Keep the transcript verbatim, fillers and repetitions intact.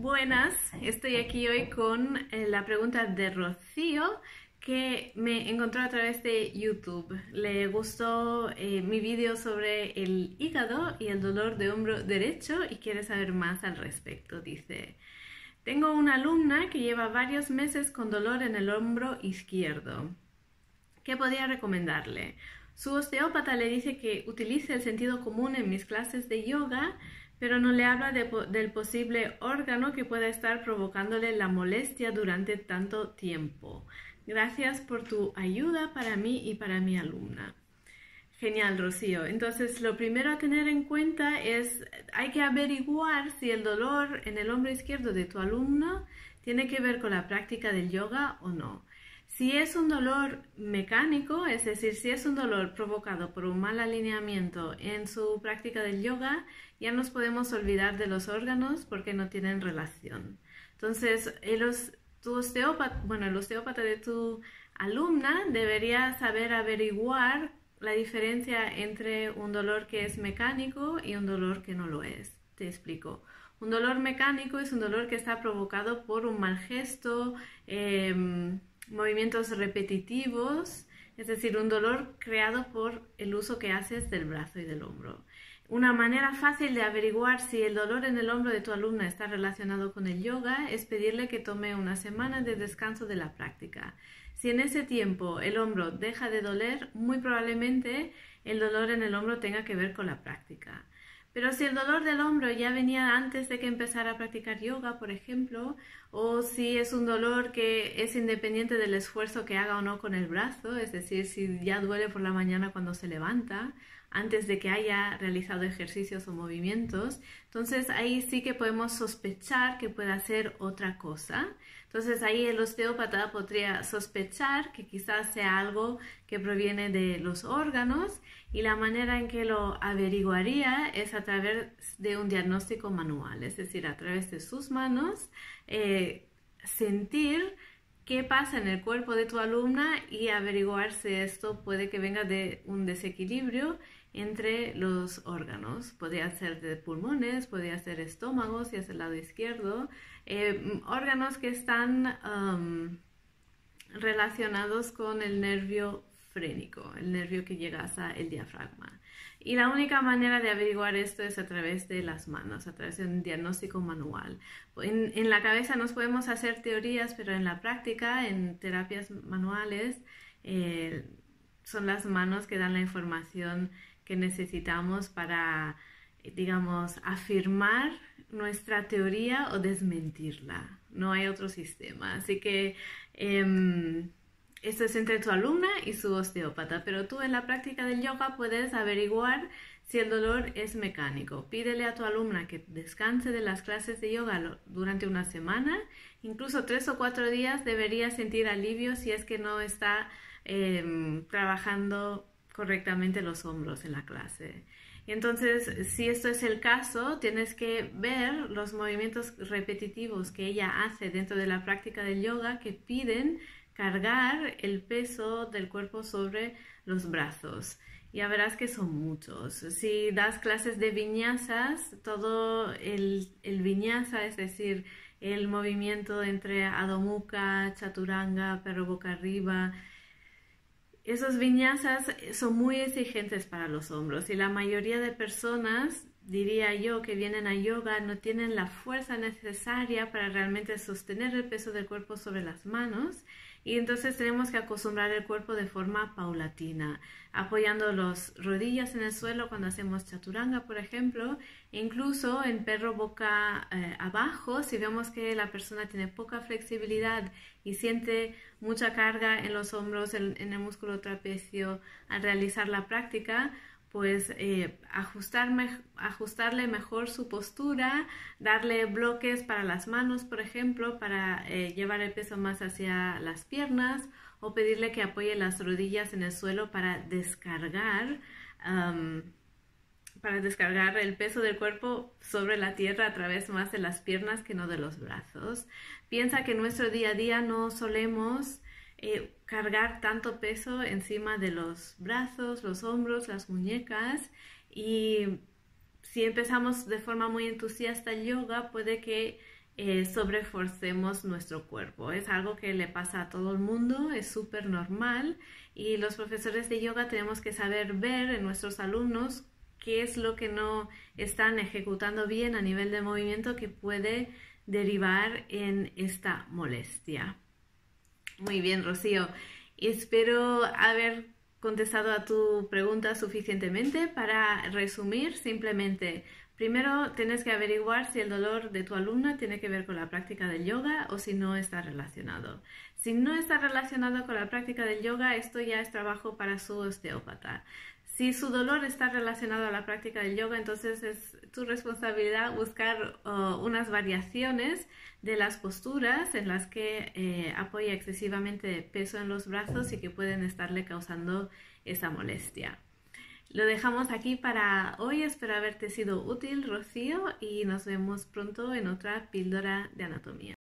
Buenas, estoy aquí hoy con eh, la pregunta de Rocío que me encontró a través de YouTube. Le gustó eh, mi vídeo sobre el hígado y el dolor de hombro derecho y quiere saber más al respecto. Dice: tengo una alumna que lleva varios meses con dolor en el hombro izquierdo. ¿Qué podría recomendarle? Su osteópata le dice que utilice el sentido común en mis clases de yoga, pero no le habla de, del posible órgano que pueda estar provocándole la molestia durante tanto tiempo. Gracias por tu ayuda para mí y para mi alumna. Genial, Rocío. Entonces, lo primero a tener en cuenta es, hay que averiguar si el dolor en el hombro izquierdo de tu alumno tiene que ver con la práctica del yoga o no. Si es un dolor mecánico, es decir, si es un dolor provocado por un mal alineamiento en su práctica del yoga, ya nos podemos olvidar de los órganos porque no tienen relación. Entonces, el, tu osteópata, bueno, el osteópata de tu alumna debería saber averiguar la diferencia entre un dolor que es mecánico y un dolor que no lo es. Te explico. Un dolor mecánico es un dolor que está provocado por un mal gesto, eh, movimientos repetitivos, es decir, un dolor creado por el uso que haces del brazo y del hombro. Una manera fácil de averiguar si el dolor en el hombro de tu alumna está relacionado con el yoga es pedirle que tome una semana de descanso de la práctica. Si en ese tiempo el hombro deja de doler, muy probablemente el dolor en el hombro tenga que ver con la práctica. Pero si el dolor del hombro ya venía antes de que empezara a practicar yoga, por ejemplo, o si es un dolor que es independiente del esfuerzo que haga o no con el brazo, es decir, si ya duele por la mañana cuando se levanta, antes de que haya realizado ejercicios o movimientos, entonces ahí sí que podemos sospechar que pueda ser otra cosa. Entonces ahí el osteópata podría sospechar que quizás sea algo que proviene de los órganos, y la manera en que lo averiguaría es a través de un diagnóstico manual, es decir, a través de sus manos, eh, sentir qué pasa en el cuerpo de tu alumna y averiguar si esto puede que venga de un desequilibrio entre los órganos. Podría ser de pulmones, podría ser estómago, si es el lado izquierdo, eh, órganos que están um, relacionados con el nervio frénico, el nervio que llega hasta el diafragma. Y la única manera de averiguar esto es a través de las manos, a través de un diagnóstico manual. En, en la cabeza nos podemos hacer teorías, pero en la práctica, en terapias manuales, eh, son las manos que dan la información que necesitamos para, digamos, afirmar nuestra teoría o desmentirla. No hay otro sistema. Así que eh, esto es entre tu alumna y su osteópata, pero tú en la práctica del yoga puedes averiguar si el dolor es mecánico. Pídele a tu alumna que descanse de las clases de yoga durante una semana, incluso tres o cuatro días debería sentir alivio si es que no está eh, trabajando correctamente los hombros en la clase. Y entonces, si esto es el caso, tienes que ver los movimientos repetitivos que ella hace dentro de la práctica del yoga que piden cargar el peso del cuerpo sobre los brazos. Ya verás que son muchos. Si das clases de vinyasas, todo el, el vinyasa, es decir, el movimiento entre Adho Mukha, Chaturanga, perro boca arriba, esos vinyasas son muy exigentes para los hombros y la mayoría de personas, diría yo, que vienen a yoga no tienen la fuerza necesaria para realmente sostener el peso del cuerpo sobre las manos, y entonces tenemos que acostumbrar el cuerpo de forma paulatina, apoyando las rodillas en el suelo cuando hacemos chaturanga, por ejemplo, e incluso en perro boca eh, abajo, si vemos que la persona tiene poca flexibilidad y siente mucha carga en los hombros, en, en el músculo trapecio al realizar la práctica, pues eh, ajustar me, ajustarle mejor su postura, darle bloques para las manos, por ejemplo, para eh, llevar el peso más hacia las piernas, o pedirle que apoye las rodillas en el suelo para descargar, um, para descargar el peso del cuerpo sobre la tierra a través más de las piernas que no de los brazos. Piensa que en nuestro día a día no solemos Eh, cargar tanto peso encima de los brazos, los hombros, las muñecas, y si empezamos de forma muy entusiasta el yoga, puede que eh, sobreforcemos nuestro cuerpo. Es algo que le pasa a todo el mundo, es súper normal y los profesores de yoga tenemos que saber ver en nuestros alumnos qué es lo que no están ejecutando bien a nivel de movimiento que puede derivar en esta molestia. Muy bien, Rocío. Espero haber contestado a tu pregunta suficientemente. Para resumir, simplemente, primero tienes que averiguar si el dolor de tu alumna tiene que ver con la práctica del yoga o si no está relacionado. Si no está relacionado con la práctica del yoga, esto ya es trabajo para su osteópata. Si su dolor está relacionado a la práctica del yoga, entonces es tu responsabilidad buscar uh, unas variaciones de las posturas en las que eh, apoya excesivamente peso en los brazos y que pueden estarle causando esa molestia. Lo dejamos aquí para hoy. Espero haberte sido útil, Rocío, y nos vemos pronto en otra píldora de anatomía.